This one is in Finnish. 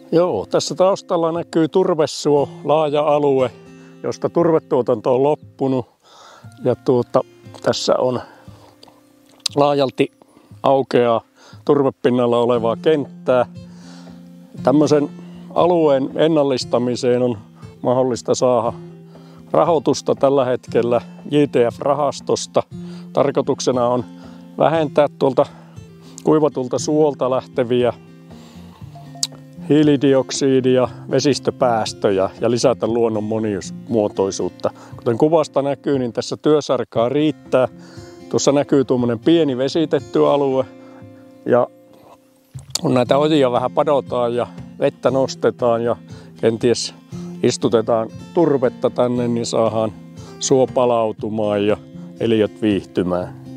Joo, tässä taustalla näkyy turvesuo, laaja alue, josta turvetuotanto on loppunut. Ja tässä on laajalti aukeaa turvepinnalla olevaa kenttää. Tämmöisen alueen ennallistamiseen on mahdollista saada rahoitusta tällä hetkellä JTF-rahastosta. Tarkoituksena on vähentää tuolta kuivatulta suolta lähteviä hiilidioksidia, vesistöpäästöjä ja lisätä luonnon monimuotoisuutta. Kuten kuvasta näkyy, niin tässä työsarkaa riittää. Tuossa näkyy tuommoinen pieni vesitetty alue ja kun näitä ojia vähän padotaan ja vettä nostetaan ja kenties istutetaan turvetta tänne, niin saadaan suo palautumaan ja eliöt viihtymään.